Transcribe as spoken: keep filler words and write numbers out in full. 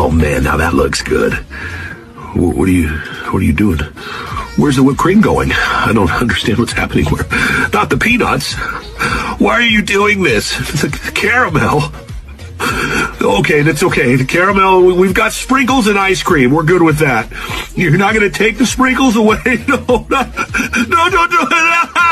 Oh man, now that looks good. Wh- What are you, what are you doing? Where's the whipped cream going? I don't understand what's happening. Where, not the peanuts. Why are you doing this? The caramel. Okay, that's okay. The caramel, we- we've got sprinkles and ice cream. We're good with that. You're not going to take the sprinkles away? No, not, no, no, no.